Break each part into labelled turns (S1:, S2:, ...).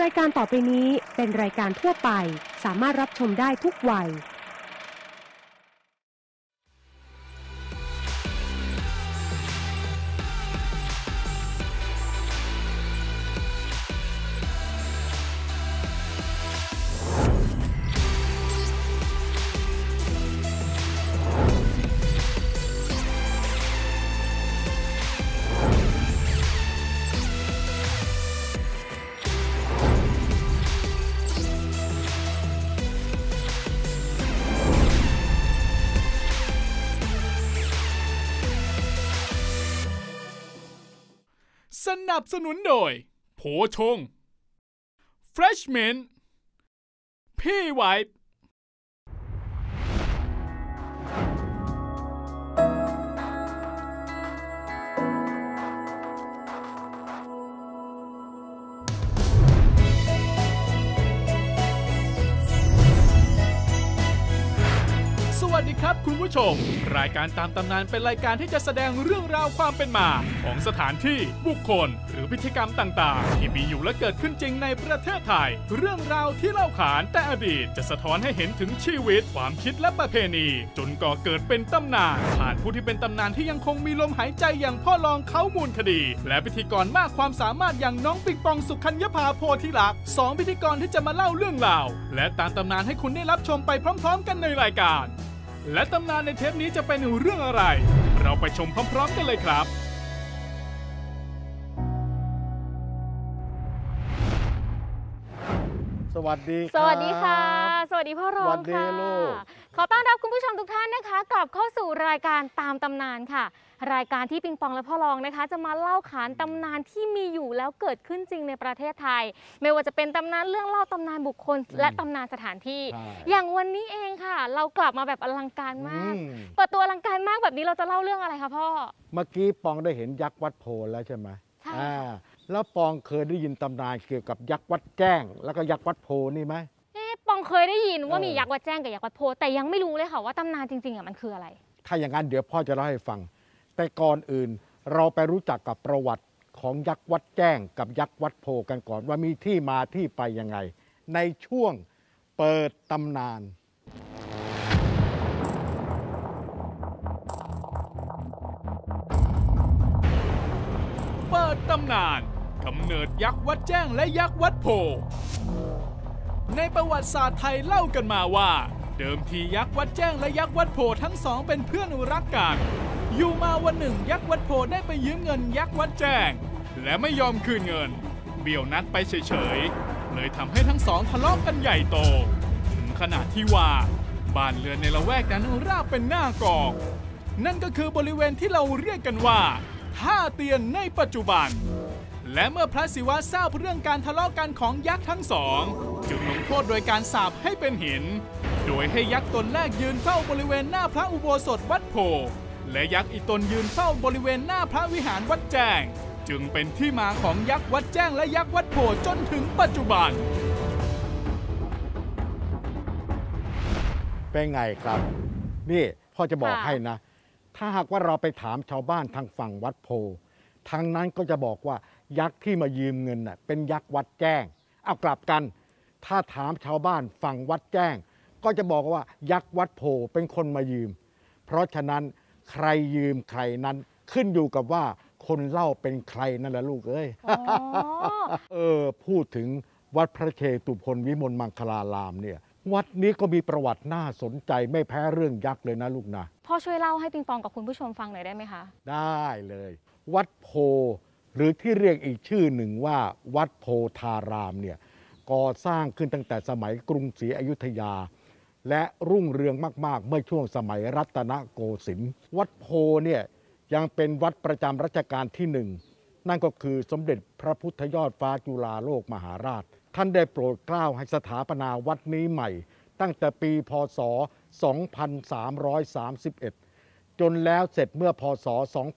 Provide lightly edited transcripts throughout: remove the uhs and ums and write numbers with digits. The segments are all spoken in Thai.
S1: ายการต่อไปนี้เป็นรายการทั่วไปสามารถรับชมได้ทุกวัย
S2: สนับสนุนโดยโผชง Freshman พี่ไวท์สวัสดีครับคุณผู้ชมรายการตามตำนานเป็นรายการที่จะแสดงเรื่องราวความเป็นมาของสถานที่บุคคลหรือพิธีกรรมต่างๆที่มีอยู่และเกิดขึ้นจริงในประเทศไทยเรื่องราวที่เล่าขานแต่อดีตจะสะท้อนให้เห็นถึงชีวิตความคิดและประเพณีจนก่อเกิดเป็นตำนานผ่านผู้ที่เป็นตำนานที่ยังคงมีลมหายใจอย่างพ่อรองเขามูลคดีและพิธีกรมากความสามารถอย่างน้องปิงปองสุขัญญภาโพธิลักษณ์สองพิธีกรที่จะมาเล่าเรื่องราวและตามตำนานให้คุณได้รับชมไปพร้อมๆกันในรายการและตำนานในเทปนี้จะเป็นเรื่องอะไรเราไปชมพร้อมๆกันเลยครับ
S3: สวัสดีครับ
S4: สวัสดีค่ะสวัสดีพ่อรองค่ะขอต้อนรับคุณผู้ชมทุกท่านนะคะกลับเข้าสู่รายการตามตำนานค่ะรายการที่ปิงปองและพ่อรองนะคะจะมาเล่าขานตำนานที่มีอยู่แล้วเกิดขึ้นจริงในประเทศไทยไม่ว่าจะเป็นตำนานเรื่องเล่าตำนานบุคคลและตำนานสถานที่อย่างวันนี้เองค่ะเรากลับมาแบบอลังการมากเปิดตัวอลังการมากแบบนี้เราจะเล่าเรื่องอะไรคะพ่อ
S3: เมื่อกี้ปองได้เห็นยักษ์วัดโพแล้วใช่ไหม
S4: ใช่
S3: แล้วปองเคยได้ยินตำนานเกี่ยวกับยักษ์วัดแจ้งแล้วก็ยักษ์วัดโพนี่ไหม
S4: ปองเคยได้ยินว่ามียักษ์วัดแจ้งกับยักษ์วัดโพแต่ยังไม่รู้เลยค่ะว่าตำนานจริงๆมันคืออะไร
S3: ถ้าอย่างนั้นเดี๋ยวพ่อจะเล่าให้ฟังแต่ก่อนอื่นเราไปรู้จักกับประวัติของยักษ์วัดแจ้งกับยักษ์วัดโพกันก่อนว่ามีที่มาที่ไปยังไงในช่วงเปิดตำนาน
S2: เปิดตำนานกำเนิดยักษ์วัดแจ้งและยักษ์วัดโพในประวัติศาสตร์ไทยเล่ากันมาว่าเดิมทียักษ์วัดแจ้งและยักษ์วัดโพทั้งสองเป็นเพื่อนรักกันอยู่มาวันหนึ่งยักษ์วัดโพได้ไปยืมเงินยักษ์วัดแจ้งและไม่ยอมคืนเงินเบี้ยวนัดไปเฉยๆเลยทำให้ทั้งสองทะเลาะกันใหญ่โตถึงขนาดที่ว่าบ้านเรือนในละแวกนั้นราบเป็นหน้ากองนั่นก็คือบริเวณที่เราเรียกกันว่าท่าเตียนในปัจจุบันและเมื่อพระศิวะทราบเรื่องการทะเลาะกันของยักษ์ทั้งสองจึงลงโทษโดยการสาปให้เป็นหินโดยให้ยักษ์ตนแรกยืนเฝ้าบริเวณหน้าพระอุโบสถวัดโพและยักษ์อีกตนยืนเฝ้าบริเวณหน้าพระวิหารวัดแจ้งจึงเป็นที่มาของยักษ์วัดแจ้งและยักษ์วัดโพจนถึงปัจจุบัน
S3: เป็นไงครับนี่พ่อจะบอกให้นะถ้าหากว่าเราไปถามชาวบ้านทางฝั่งวัดโพทางนั้นก็จะบอกว่ายักษ์ที่มายืมเงินเป็นยักษ์วัดแจ้งเอากลับกันถ้าถามชาวบ้านฝั่งวัดแจ้งก็จะบอกว่ายักษ์วัดโพเป็นคนมายืมเพราะฉะนั้นใครยืมใครนั้นขึ้นอยู่กับว่าคนเล่าเป็นใครนั่นแหละลูกเอ้ย พูดถึงวัดพระเชตุพนวิมลมังคลารามเนี่ยวัดนี้ก็มีประวัติน่าสนใจไม่แพ้เรื่องยักษ์เลยนะลูกนะ
S4: พ่อช่วยเล่าให้ปิงปองกับคุณผู้ชมฟังหน่อยได้ไหมคะ
S3: ได้เลยวัดโพหรือที่เรียกอีกชื่อหนึ่งว่าวัดโพธารามเนี่ยก่อสร้างขึ้นตั้งแต่สมัยกรุงศรีอยุธยาและรุ่งเรืองมากๆเมื่อช่วงสมัยรัตนโกสินทร์วัดโพเนี่ยยังเป็นวัดประจำรัชกาลที่หนึ่งนั่นก็คือสมเด็จพระพุทธยอดฟ้าจุฬาโลกมหาราชท่านได้โปรดเกล้าให้สถาปนาวัดนี้ใหม่ตั้งแต่ปีพ.ศ. 2331จนแล้วเสร็จเมื่อพ.ศ.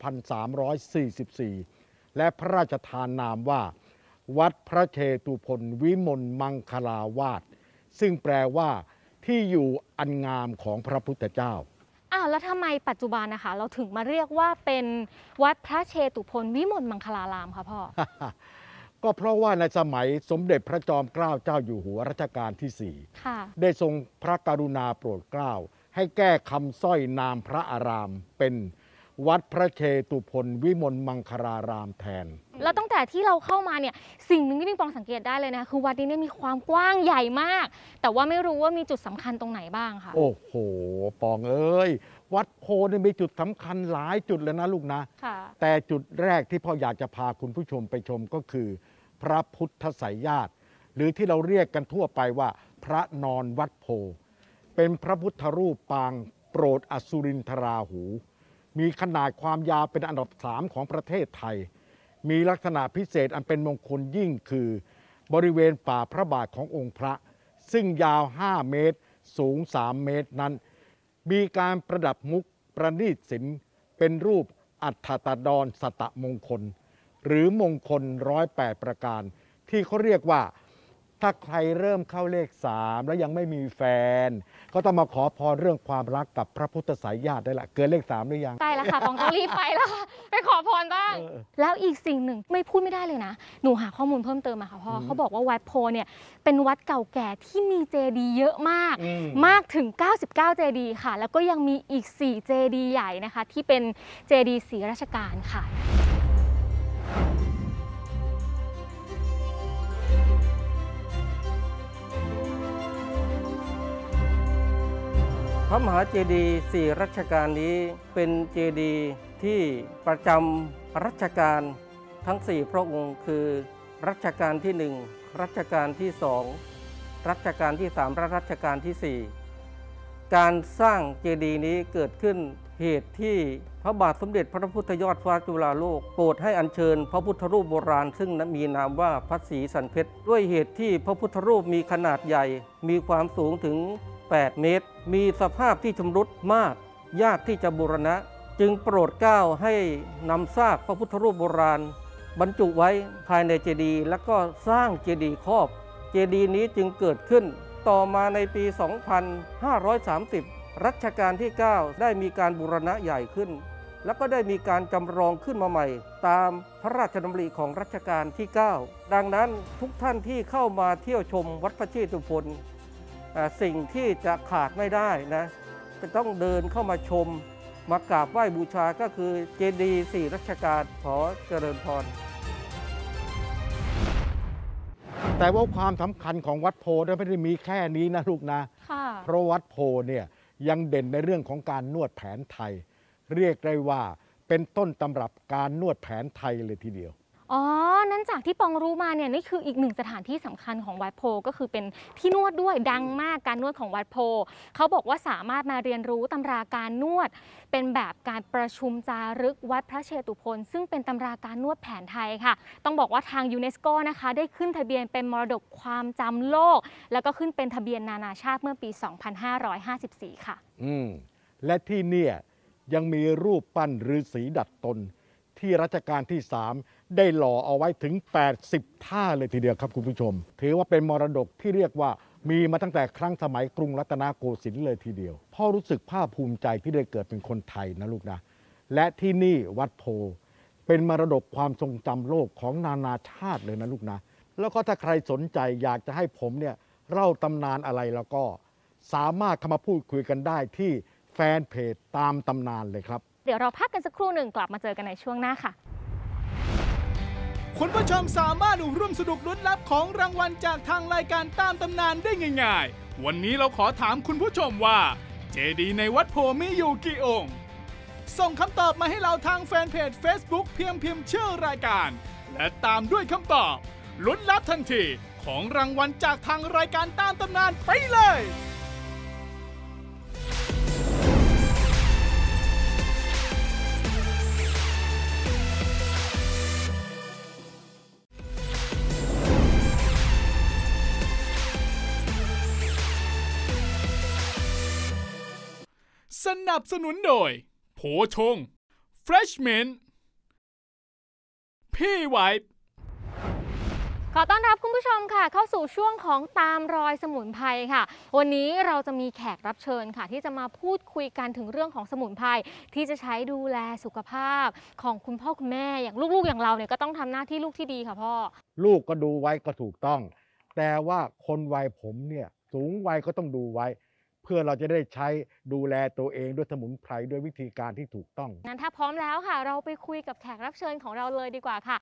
S3: 2344และพระราชทานนามว่าวัดพระเชตุพนวิมลมังคลาวาสซึ่งแปลว่าที่อยู่อันงามของพระพุทธเจ้า
S4: แล้วทำไมปัจจุบันนะคะเราถึงมาเรียกว่าเป็นวัดพระเชตุพนวิมลมังคลารามคะพ่อ
S3: ก็เพราะว่าในสมัยสมเด็จพระจอมเกล้าเจ้าอยู่หัวรัชกาลที่ 4ได้ทรงพระกรุณาโปรดเกล้าให้แก้คำสร้อยนามพระอารามเป็นวัดพระเชตุพนวิมลมังคลารามแทน
S4: แล้วตั้งแต่ที่เราเข้ามาเนี่ยสิ่งหนึ่งที่ปิงปองสังเกตได้เลยนะคือวัดนี้เนี่ยมีความกว้างใหญ่มากแต่ว่าไม่รู้ว่ามีจุดสำคัญตรงไหนบ้างค่ะ
S3: โอ้โหปองเอ้ยวัดโพเนี่ยมีจุดสำคัญหลายจุดเลยนะลูกนะแต่จุดแรกที่พ่ออยากจะพาคุณผู้ชมไปชมก็คือพระพุทธไสยญาติหรือที่เราเรียกกันทั่วไปว่าพระนอนวัดโพเป็นพระพุทธรูปปางโปรดอสุรินทราหูมีขนาดความยาวเป็นอันดับ 3ของประเทศไทยมีลักษณะพิเศษอันเป็นมงคลยิ่งคือบริเวณฝ่าพระบาทขององค์พระซึ่งยาว5 เมตรสูง3 เมตรนั้นมีการประดับมุกประณีตศิลป์เป็นรูปอัฏฐตดรสตมงคลหรือมงคล108ประการที่เขาเรียกว่าถ้าใครเริ่มเข้าเลข3แล้วยังไม่มีแฟนก็ต้องมาขอพรเรื่องความรักกับพระพุทธไสยญาติได้ละเกินเลข3หรือยัง
S4: ใช่แล้วค่ะปองต้องรีบไปแล้วไปขอพรบ้างแล้วอีกสิ่งหนึ่งไม่พูดไม่ได้เลยนะหนูหาข้อมูลเพิ่มเติมมาค่ะพ่อเขาบอกว่าวัดโพเนี่ยเป็นวัดเก่าแก่ที่มีเจดีย์เยอะมากถึง99เจดีย์ค่ะแล้วก็ยังมีอีก4เจดีย์ใหญ่นะคะที่เป็นเจดีย์ศรีรัชกาลค่ะ
S5: พระมหาเจดีย์4รัชกาลนี้เป็นเจดีย์ที่ประจำรัชกาลทั้ง4พระองค์คือรัชกาลที่1รัชกาลที่2รัชกาลที่3และรัชกาลที่4การสร้างเจดีย์นี้เกิดขึ้นเหตุที่พระบาทสมเด็จพระพุทธยอดฟ้าจุฬาโลกโปรดให้อัญเชิญพระพุทธรูปโบราณซึ่งมีนามว่าพระศรีสันเพชรด้วยเหตุที่พระพุทธรูปมีขนาดใหญ่มีความสูงถึง8 เมตรมีสภาพที่ชำรุดมากยากที่จะบูรณะจึงโปรดเกล้าให้นำซากพระพุทธรูปโบราณบรรจุไว้ภายในเจดีย์แล้วก็สร้างเจดีย์ครอบเจดีย์นี้จึงเกิดขึ้นต่อมาในปี 2530 รัชกาลที่ 9 ได้มีการบูรณะใหญ่ขึ้นแล้วก็ได้มีการจำลองขึ้นมาใหม่ตามพระราชดำริของรัชกาลที่ 9 ดังนั้นทุกท่านที่เข้ามาเที่ยวชมวัดพระเชตุพนสิ่งที่จะขาดไม่ได้นะจะต้องเดินเข้ามาชมมากราบไหว้บูชาก็คือเจดีย์4รัชกาลขอเจริญพร
S3: แต่ว่าความสำคัญของวัดโพไม่ได้มีแค่นี้นะลูกนะเพราะวัดโพเนี่ยยังเด่นในเรื่องของการนวดแผนไทยเรียกได้ว่าเป็นต้นตำรับการนวดแผนไทยเลยทีเดียว
S4: อ๋อนั้นจากที่ปองรู้มาเนี่ยนี่คืออีกหนึ่งสถานที่สำคัญของวัดโพก็คือเป็นที่นวดด้วยดังมากการนวดของวัดโพเขาบอกว่าสามารถมาเรียนรู้ตำราการนวดเป็นแบบการประชุมจารึกวัดพระเชตุพนซึ่งเป็นตำราการนวดแผนไทยค่ะต้องบอกว่าทางยูเนสโกนะคะได้ขึ้นทะเบียนเป็นมรดกความจำโลกแล้วก็ขึ้นเป็นทะเบียนนานาชาติเมื่อปี 2554 ค่ะ
S3: และที่เนี่ยยังมีรูปปั้นฤาษีดัดตนที่รัชกาลที่ 3ได้หล่อเอาไว้ถึง80ท่าเลยทีเดียวครับคุณผู้ชมถือว่าเป็นมรดกที่เรียกว่ามีมาตั้งแต่ครั้งสมัยกรุงรัตนโกสินทร์เลยทีเดียวพ่อรู้สึกภาคภูมิใจที่ได้เกิดเป็นคนไทยนะลูกนะและที่นี่วัดโพเป็นมรดกความทรงจำโลกของนานาชาติเลยนะลูกนะแล้วก็ถ้าใครสนใจอยากจะให้ผมเนี่ยเล่าตำนานอะไรแล้วก็สามารถเข้ามาพูดคุยกันได้ที่แฟนเพจตามตำนานเลยครับ
S4: เดี๋ยวเราพักกันสักครู่หนึ่งกลับมาเจอกันในช่วงหน้าค่ะ
S2: คุณผู้ชมสามารถร่วมสนุกลุ้นรับของรางวัลจากทางรายการตามตำนานได้ง่ายๆวันนี้เราขอถามคุณผู้ชมว่าเจดีย์ในวัดโพมีอยู่กี่องค์ส่งคำตอบมาให้เราทางแฟนเพจ Facebook เพียงพิมพ์ชื่อรายการและตามด้วยคำตอบลุ้นรับทันทีของรางวัลจากทางรายการตามตำนานไปเลยสนับสนุนโดยโผชง Fresh Mint พี่ไวท์
S4: ขอต้อนรับคุณผู้ชมค่ะเข้าสู่ช่วงของตามรอยสมุนไพรค่ะวันนี้เราจะมีแขกรับเชิญค่ะที่จะมาพูดคุยกันถึงเรื่องของสมุนไพรที่จะใช้ดูแลสุขภาพของคุณพ่อคุณแม่อย่างลูกๆอย่างเราเนี่ยก็ต้องทำหน้าที่ลูกที่ดีค่ะพ่อ
S3: ลูกก็ดูไว้ก็ถูกต้องแต่ว่าคนวัยผมเนี่ยสูงวัยก็ต้องดูไว้เพื่อเราจะได้ใช้ดูแลตัวเองด้วยสมุนไพรด้วยวิธีการที่ถูกต้อง
S4: งั้นถ้าพร้อมแล้วค่ะเราไปคุยกับแขกรับเชิญของเราเลยดีกว่าค่ะ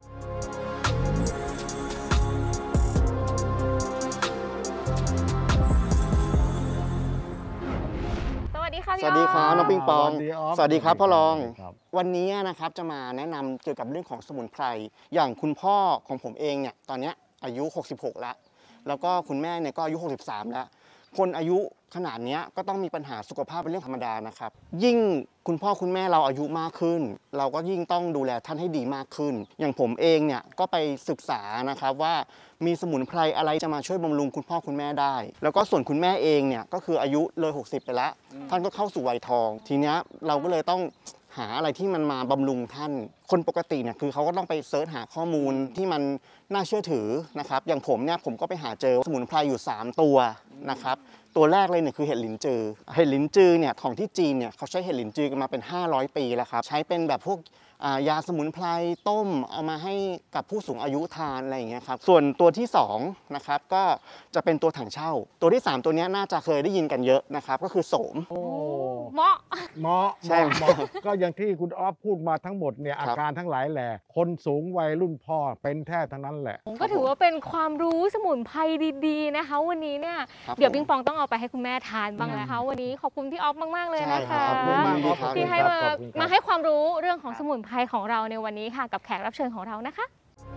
S4: สวัสดีค่ะ
S6: น้องปิงปองสวัสดีครับพ่อรองวันนี้นะครับจะมาแนะนำเกี่ยวกับเรื่องของสมุนไพรอย่างคุณพ่อของผมเองเนี่ยตอนนี้อายุ66แล้วก็คุณแม่เนี่ยก็อายุ63แล้วคนอายุขนาดนี้ก็ต้องมีปัญหาสุขภาพเป็นเรื่องธรรมดานะครับยิ่งคุณพ่อคุณแม่เราอายุมากขึ้นเราก็ยิ่งต้องดูแลท่านให้ดีมากขึ้นอย่างผมเองเนี่ยก็ไปศึกษานะครับว่ามีสมุนไพรอะไรจะมาช่วยบำรุงคุณพ่อคุณแม่ได้แล้วก็ส่วนคุณแม่เองเนี่ยก็คืออายุเลย60ไปแล้วท่านก็เข้าสู่วัยทองทีเนี้ยเราก็เลยต้องหาอะไรที่มันมาบำรุงท่านคนปกติเนี่ยคือเขาก็ต้องไปเสิร์ชหาข้อมูลที่มันน่าเชื่อถือนะครับอย่างผมเนี่ยผมก็ไปหาเจอสมุนไพรอยู่3ตัวนะครับตัวแรกเลยเนี่ยคือเห็ดหลินจือเห็ดหลินจือเนี่ยของที่จีนเนี่ยเขาใช้เห็ดหลินจือกันมาเป็น500 ปีแล้วครับใช้เป็นแบบพวกยาสมุนไพรต้มเอามาให้กับผู้สูงอายุทานอะไรอย่างเงี้ยครับส่วนตัวที่2นะครับก็จะเป็นตัวถังเช่าตัวที่3ตัวนี้น่าจะเคยได้ยินกันเยอะนะครับก็คือโสม
S4: เหมาะ
S3: ใช่ก็อย่างที่คุณออฟพูดมาทั้งหมดเนี่ยอาการทั้งหลายแหละคนสูงวัยรุ่นพ่อเป็นแท้ทั้งนั้นแหละ
S4: ผมก็ถือว่าเป็นความรู้สมุนไพรดีๆนะคะวันนี้เนี่ยเดี๋ยวปิงปองต้องเอาไปให้คุณแม่ทานบ้างนะคะวันนี้ขอบคุณพี่ออฟมากๆเลยนะคะที่ให้มาให้ความรู้เรื่องของสมุนไพรของเราในวันนี้ค่ะกับแขกรับเชิญของเรานะคะ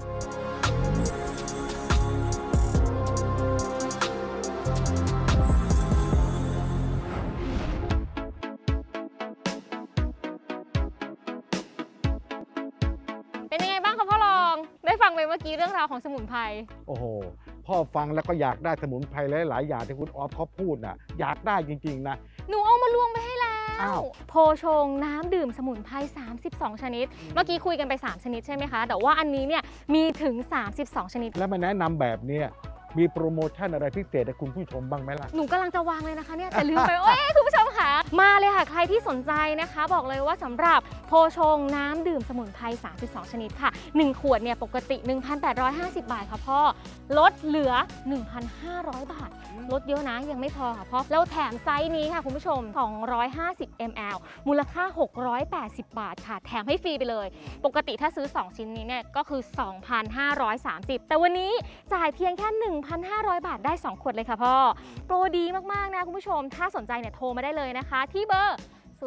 S4: เป็นยังไงบ้างคะพ่อรองได้ฟังไปเมื่อกี้เรื่องราวของสมุนไพร
S3: โอ้โหพ่อฟังแล้วก็อยากได้สมุนไพรหลายๆอย่างที่คุณออฟเขาพูดน่ะอยากได้จริงๆนะ
S4: หนูเอามารวมไปให้แล้วโพชงน้ำดื่มสมุนไพร32ชนิดเมื่อกี้คุยกันไป3ชนิดใช่ไหมคะแต่ว่าอันนี้เนี่ยมีถึง32ชนิด
S3: แล้วมาแนะนำแบบนี้มีโปรโมชั่นอะไรพิเศษให้คุณผู้ชมบ้างไหมล่ะ
S4: หนูกำลังจะวางเลยนะคะเนี่ยแต่ลืมไปคุณผู้ชมค่ะมาเลยค่ะใครที่สนใจนะคะบอกเลยว่าสำหรับโพชงน้ำดื่มสมุนไพร32ชนิดค่ะ1ขวดเนี่ยปกติ 1,850 บาทค่ะพ่อลดเหลือ 1,500 บาทลดเยอะนะยังไม่พอค่ะพ่อแล้วแถมไซส์นี้ค่ะคุณผู้ชม250 ml มูลค่า680 บาทค่ะแถมให้ฟรีไปเลยปกติถ้าซื้อ2ชิ้นนี้เนี่ยก็คือ 2,530 แต่วันนี้จ่ายเพียงแค่ 1,500 บาทได้2ขวดเลยค่ะพ่อโปรดีมากๆนะคุณผู้ชมถ้าสนใจเนี่ยโทรมาได้เลยนะคะที่เบอร์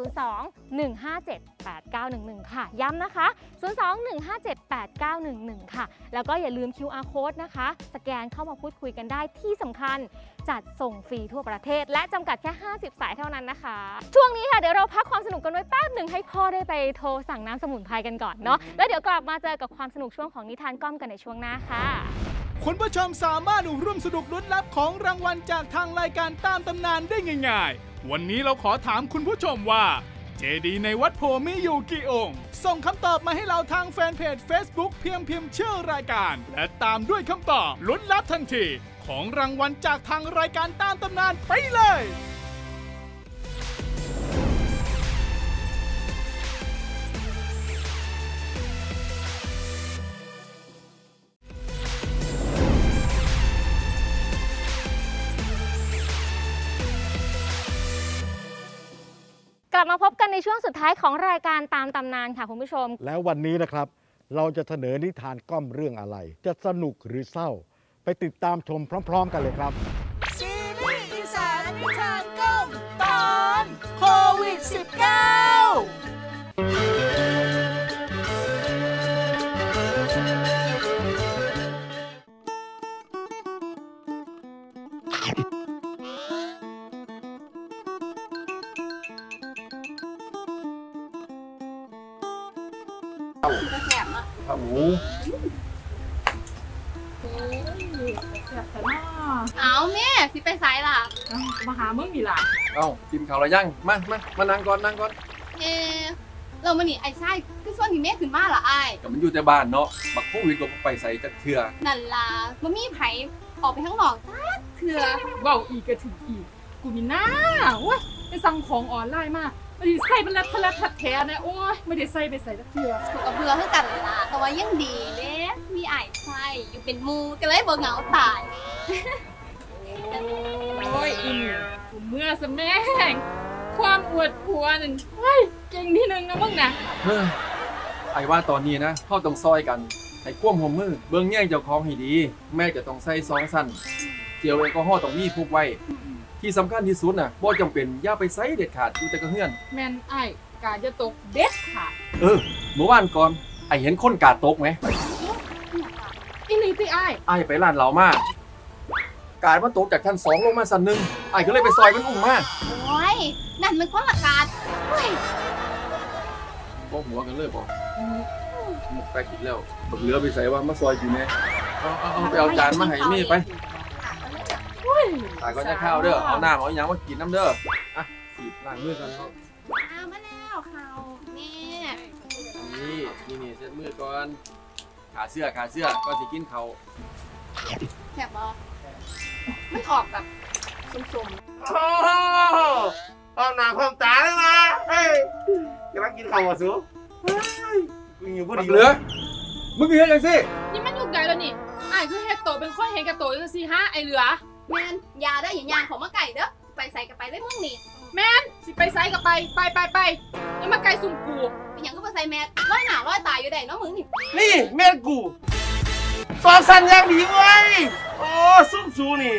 S4: 02-157-8911 ค่ะย้ำนะคะ02-157-8911 ค่ะแล้วก็อย่าลืม QR Code นะคะสแกนเข้ามาพูดคุยกันได้ที่สำคัญจัดส่งฟรีทั่วประเทศและจำกัดแค่50สายเท่านั้นนะคะช่วงนี้ค่ะเดี๋ยวเราพักความสนุกกันไว้แป๊บหนึ่งให้พ่อได้ไปโทรสั่งน้ำสมุนไพรกันก่อนเนาะแล้วเดี๋ยวกลับมาเจอกับความสนุกช่วงของนิทานก้อมกันในช่วงหน้าค่ะ
S2: คุณผู้ชมสามารถร่วมสนุกลุ้นรับของรางวัลจากทางรายการตามตำนานได้ง่ายๆวันนี้เราขอถามคุณผู้ชมว่าเจดีย์ในวัดโพมีอยู่กี่องค์ส่งคำตอบมาให้เราทางแฟนเพจ Facebook เพียงชื่อรายการและตามด้วยคำตอบลุ้นรับทันทีของรางวัลจากทางรายการตามตำนานไปเลย
S4: กลับมาพบกันในช่วงสุดท้ายของรายการตามตำนานค่ะคุณผู้ชม
S3: แล้ววันนี้นะครับเราจะเสนอนิทานก้อมเรื่องอะไรจะสนุกหรือเศร้าไปติดตามชมพร้อมๆกันเลยครับ
S2: ซีรีส์อีสานนิทานก้อมตอนโควิด -19
S7: ข้าวหมู
S4: เอาแม่สิไปไสล่ะ
S7: มาหามึงนี่ล่ะกินข้าวแล้วยังมานั่งก่อนเรามานี่ไอ้ไส้คือส่วนที่แม่ขึ้นมาล่ะไอ้
S8: ก็มันอยู่แต่บ้านเนาะบักโควิดก็บ่ไปใส่จักเทื่อ
S7: นั่นล่ะบ่มีไผออกไปข้างนอกซักเทื่อ
S9: เว้าอีกก็ถึงอีกกูมีหน้าโอ้ยไปสั่งของออนไลน์มาไม่ได้ใส่เป็นแลัดแท้นะโอ้ยไม่ได้ใส่ไปใส่ตะเกียบ
S7: กูก็เบื่อคือกันล่ะแต่ว่ายังดีเด้มีไอ้ไส้อยู่เป็นหมู่ก็เลยบ่เหงาตาย
S9: โอ้ยอินกูเมื่อสะแม่งความอวดผัวนั่นเฮ้ยเก่งที่หนึ่งนะมึงนะ
S8: เฮ้ยไอ้ว่าตอนนี้นะเฮาต้องซอยกันให้ควบหัวมือเบิ่งแย่งเจ้าของให้ดี แม่จะต้องใส่ซองสั้นเจลแอลกอฮอล์ต้องมีพกไว้ที่สำคัญที่สุดน่ะบ่จำเป็นอย่าไปใส่เด็ดขาดอยู่แต่กระเฮือน
S9: แมนไอ้กาจะตกเด็ดขาด
S8: เมื่อวานก่อนไอ้เห็นคนกาดตกไหม
S9: อีนี่ติไอ้
S8: ไอ้ไปร้านเหล้ามากกาดมันตกจากชั้น2ลงมาชั้น1ไอ้ก็เลยไปซอยมันอุ้มมา
S7: โอ้ยนั่นมันคนละกาดเฮ้ย
S8: บ่หัวกันเลยบ่มุกไปกินแล้วบักเหลือไปใส่ว่ามาซอยอยู่แน่เอาไปเอาจานมาให้นี่ไปตายก็จะข้าวเด้อเอาน้ำเอาหยังมากินน้ำเด้ออ่ะสิล้างมือกันเนาะ
S7: มาแล้วเขาแม่
S8: นี่เช็ดมือก่อนขาเสื้อก็สิกินเขาว
S7: แซ่บบ่มันออกแบบสม
S10: เอาหนาความตาเลยมาเฮ้ยกำลังกินข้าวอ่ะสูกูอยู่พอ
S8: บั
S10: ดี
S8: กเหลือมึงเฮ็ดจังซี่
S9: นี่มันยุคใดแล้วนี่ไอ้คือเฮ็ดโตเป็นคนเห็นกับโตจังซี่ฮะไอ้เหลือ
S7: ๆแม่นอย่าได้อย่ายางของมาไก่เด้อไปใส่กันไปได้มึงนี่
S9: แมนสิไปไซกับไปอย่ามาไกลสุ่มกู
S7: เป็นหยังก็ไปใส่แมสร้อยหน้าร้อยตาอยู่ได้เนาะมึงนี่
S10: นี่แม่กูซองสั้นอย่างดีเว้ยโอ้ซุ่มสูนี่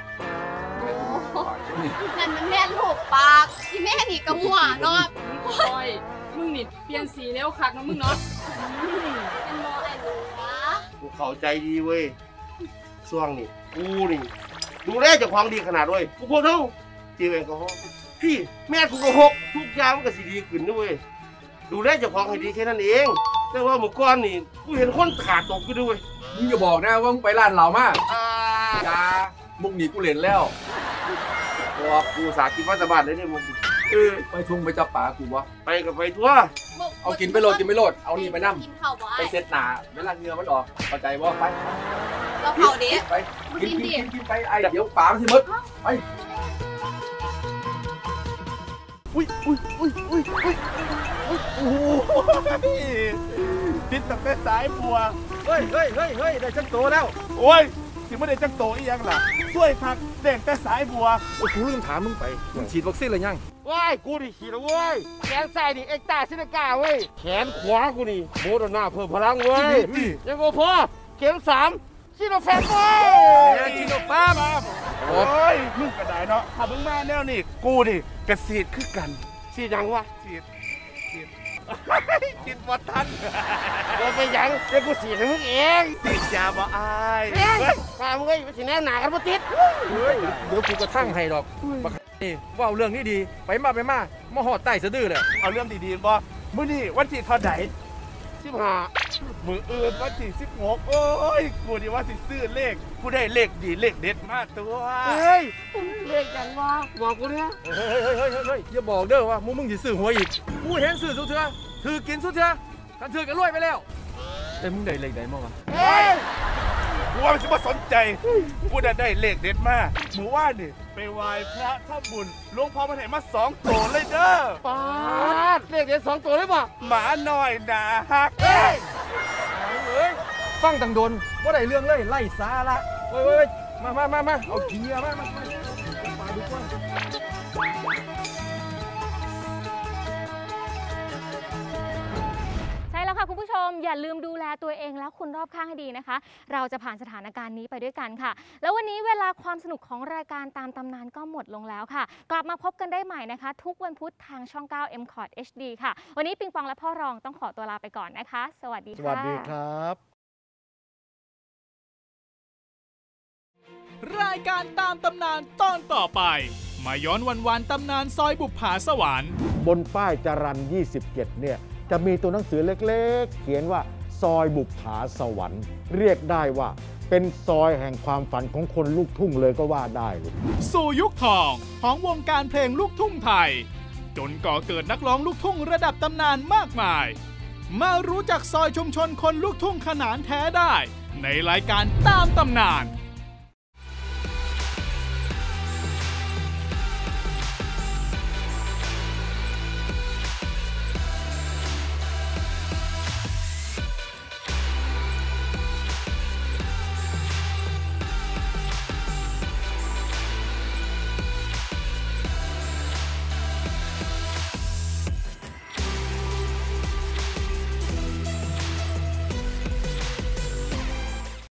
S7: นั่นมันแม่นลูกปากที่แม่นี่ก็มั่วเนาะ
S9: โอ้ยมึงนี่เปลี่ยนสีแล้วคักนะมึงเนาะ
S7: เป็นบ่ไอ้ลูกวะ
S10: กูเข้าใจดีเว้ยช่วงนี้กูนี่ดูแลเจ้าของดีขนาดเว้ยกูพวกเท่าเจลแอลกอฮอล์พี่แม่กูก็หกทุกอย่างมันก็สิดีขึ้นนะเว้ยดูแลเจ้าของให้ดีแค่นั้นเองแต่ว่าเมื่อก่อนนี่กูเห็นคนขาดตกอยู่ด้วย
S8: มึงอย่าบอกนะว่ามึงไปร้านเหล้ามาจ้ามุกนี่กูเล่นแล้ว
S10: ว่ากูสากินว่าสบายเลยเนี่ยมึง
S8: ไปทุ่งไปจับปลากูวะ
S10: ไปกับไปทั่ว
S8: เอากินไปโหลดเอานี่ไปนั่
S7: กินข้าวบ่
S8: ไป
S7: ไอ้
S8: เซ็ตหนาเวลาเหงื่อมันออกเข้าใจว่าไป
S7: เราเผาเด้
S8: ไปกินไปไอเดี๋ยวปลามันสิมึดไป
S10: อุ้ยโอ้พิษตั้งแต่สายบัวเฮ้ยได้จังโตแล้วโอ้ยสิไม่ได้จังโตอีหยังล่ะช่วยพักเด็กแต่สายบัว
S8: โอ้กูลืมถามมึงไปมึงฉีดวัคซีนหรือยัง
S10: ว้ายกูนี่ขี่แล้วเว้ยแขนซ้ายนี่เอ็กตาซินก้าเว้ยแขนขวากูนี่โมโดนาเพิ่มพลังเว้ยยังบ่พอเข็ม3ซิโนแฟมเว้ย
S8: ชิโนฟาร์ม
S10: โอ้ยมึงก็ได้เนาะถ้ามึงมาแนวนี่กูนี่กระสีดคือกันสีดยังวะสีดบอทันเราไปยังเดี๋ยวกูสีดให้มึงเองสีดยาบ่อายข้ามึงเอ้ยไปสีแน่หนากันบ่ติด
S8: เดี๋ยวกูกระทั่งให้ดอกบักนี่ว่าเรื่องนี้ดีไปมาหอดใต้สะดือเลย
S10: เอาเรื่องดีๆบ่มื้อนี้วันที่เท่าไหร่15มื้ออื่นวันที่16โอ้ยกูนี่ว่าสิซื้อเลขกูได้เลขดีเลขเด็ดมาตัวเฮ้ยเลขจังวะบอกกูเนี่ย
S8: เฮ้ยอย่าบอกเด้อว่ามึงสิซื้อหวยอีกกูเห็นซื้อสุดเถื่อถือกินสุดเถื่อกันถือกันรวยไปแล้วแต่มึงได้เลขใดมั้งวะ
S10: เฮ้ยกูว่ามันสิบ่สนใจกูได้เลขเด็ดมาเมื่อวานนี่ไปไหว้พระทำบุญหลวงพ่อมาให้มา2ตัวเลยเด้อป๊าดเลขเด็ด2ตัวเลยบ่หมาน้อยหนาฮักเฮ้ย
S8: ฟังตังโดนว่าได้เรื่องเลยไล่สาละเว้ยมาเอาเกียร์มาดูก่อน
S4: ใช่แล้วค่ะคุณผู้ชมอย่าลืมดูแลตัวเองและคนรอบข้างให้ดีนะคะ เราจะผ่านสถานการณ์นี้ไปด้วยกันค่ะ แล้ววันนี้เวลาความสนุกของรายการตามตำนานก็หมดลงแล้วค่ะ กลับมาพบกันได้ใหม่นะคะ ทุกวันพุธทางช่อง 9 MCOT HD ค่ะ วันนี้ปิงปองและพ่อรองต้องขอตัวลาไปก่อนนะคะ สวัสดีค่ะ
S3: สวัสดีครับ
S2: รายการตามตำนานตอนต่อไป มาย้อนวันตำนานซอยบุปผาสวรรค์
S3: บนป้ายจรัญ27เนี่ยจะมีตัวหนังสือเล็กๆ เขียนว่าซอยบุปผาสวรรค์เรียกได้ว่าเป็นซอยแห่งความฝันของคนลูกทุ่งเลยก็ว่าได้เลย
S2: สู่ยุคทองของวงการเพลงลูกทุ่งไทยจนก่อเกิดนักร้องลูกทุ่งระดับตำนานมากมายมารู้จักซอยชุมชนคนลูกทุ่งขนานแท้ได้ในรายการตามตำนาน